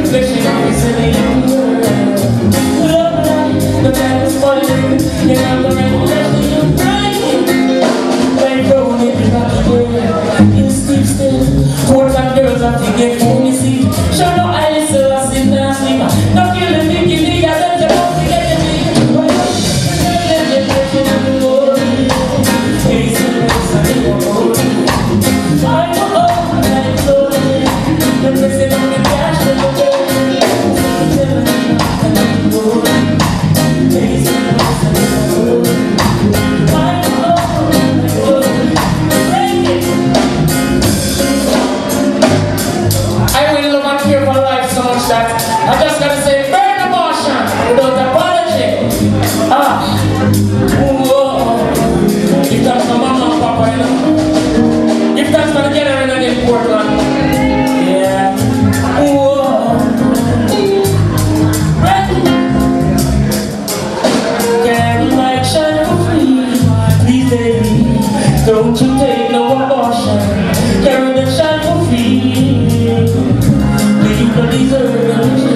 reflection of his living world. Love life, the man is falling. You have the revelation of crying. Like brown in the rocky world. You sleep still. Boys and girls have to get home, you see. Show no eyes, so I sit down and sleep. No killing me, you need a sense of hope to get me. I just gotta say, burn abortion without apology. If that's my mama and papa, you know. If that's my general in Portland, yeah. Candlelight shine for free, please baby, don't you take no abortion. Candlelight shine for free, leave no deserve.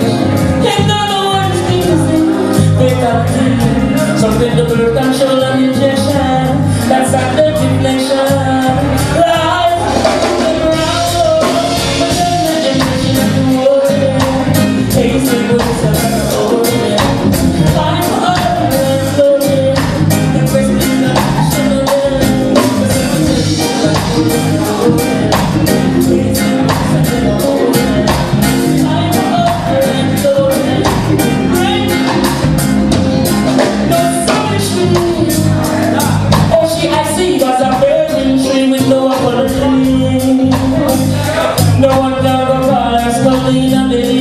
Something to birth control and injection. That's a dirty deflection. Life is around. But then the generation of the world. Tasting with some old. I'm hard and slowly. The question is not action. No one can go far as Colleen and